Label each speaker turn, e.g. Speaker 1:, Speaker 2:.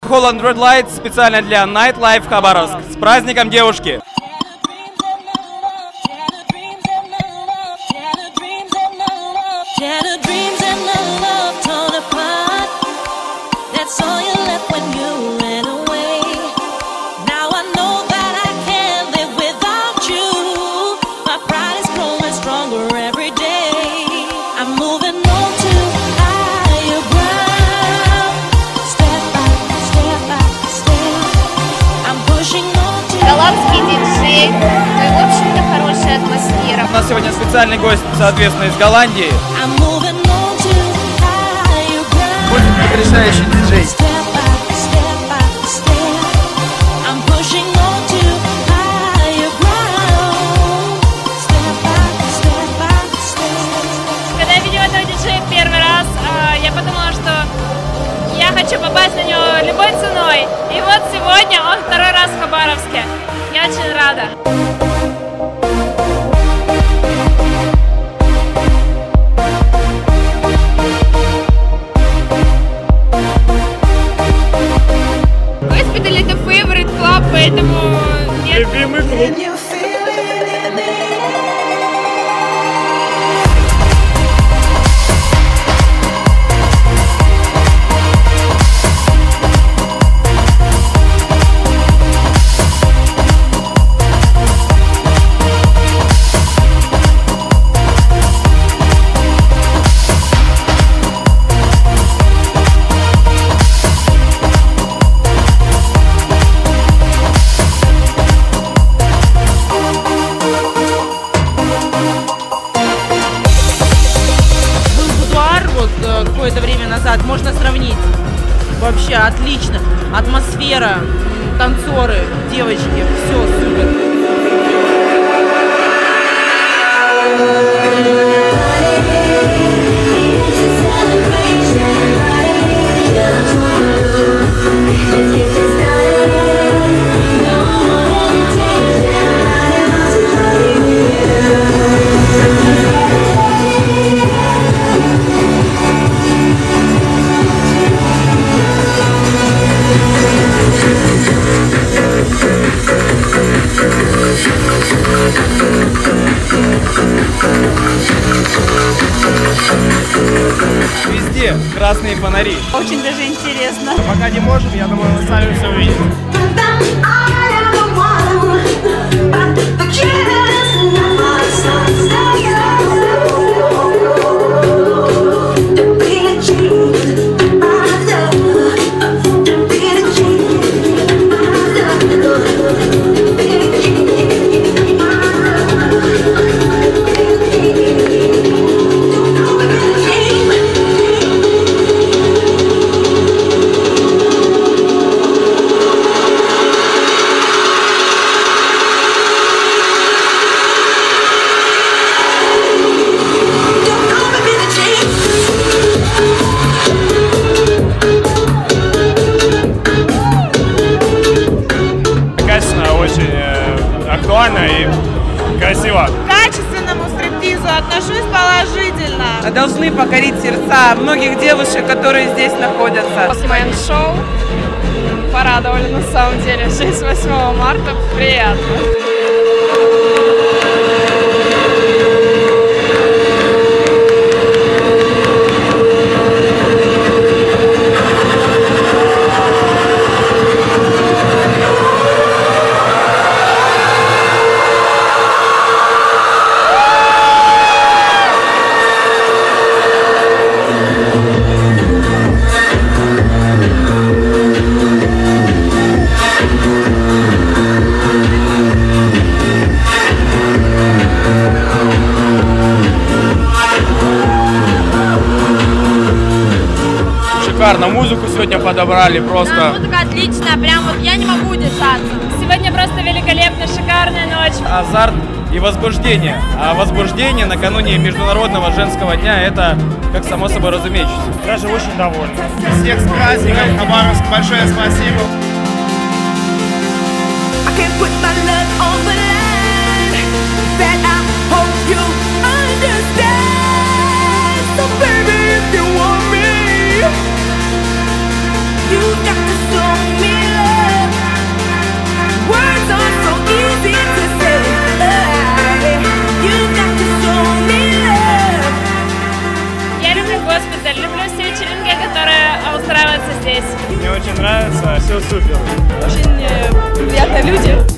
Speaker 1: Holland Red Lights специально для Nightlife Хабаровск. С праздником, девушки!
Speaker 2: Голландский диджей, ну и, в общем-то, хорошая атмосфера.
Speaker 1: У нас сегодня специальный гость, соответственно, из Голландии. Очень потрясающий диджей.
Speaker 2: Когда я видела этого диджея первый раз, я подумала, что я хочу попасть на него любой ценой. И вот сегодня он второй раз в Хабаровске. Я очень рада. Госпиталь — это favorite club, поэтому нет.
Speaker 1: Любимый клуб.
Speaker 3: Какое-то время назад, можно сравнить. Вообще отлично. Атмосфера, танцоры, девочки, все супер.
Speaker 1: Везде красные фонари.
Speaker 2: Очень даже интересно.
Speaker 1: Пока не можем, я думаю, вы сами все увидите. Актуально и красиво.
Speaker 3: К качественному стриптизу отношусь положительно. Должны покорить сердца многих девушек, которые здесь находятся.
Speaker 2: Постмен-шоу порадовали на самом деле. 6-8 марта приятно.
Speaker 1: Шикарно, музыку сегодня подобрали просто.
Speaker 2: Да, музыка отличная, прям вот я не могу удержаться. Сегодня просто великолепная, шикарная ночь.
Speaker 1: Азарт и возбуждение. А возбуждение накануне Международного женского дня — это, как само собой разумеется.
Speaker 4: Даже очень довольны. Всех с праздником, Хабаровск, большое спасибо.
Speaker 5: You got to show
Speaker 2: здесь.
Speaker 4: Мне очень нравится, все супер.
Speaker 5: Очень приятные люди.